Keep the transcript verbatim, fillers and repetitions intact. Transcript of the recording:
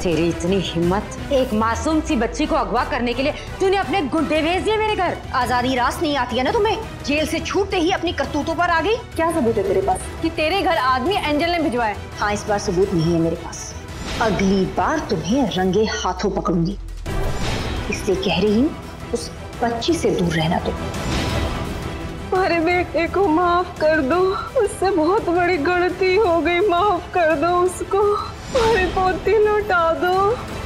तेरी इतनी हिम्मत, एक मासूम सी बच्ची को अगवा करने के लिए तूने अपने गुंडे भेज दिए मेरे घर। आजादी रास नहीं आती है ना तुम्हें? जेल से छूटते ही अपनी करतूतों पर आ गई। क्या सबूत है तेरे पास कि तेरे घर आदमी एंजल ने भिजवाए? हाँ, इस बार सबूत नहीं है मेरे पास। अगली बार तुम्हें रंगे हाथों पकड़ूंगी, इसलिए कह रही हूँ उस बच्ची से दूर रहना तुम। हमारे बेटे को माफ कर दो, उससे बहुत बड़ी गलती हो गई, माफ कर दो उसको, हमारी पोती लौटा दो।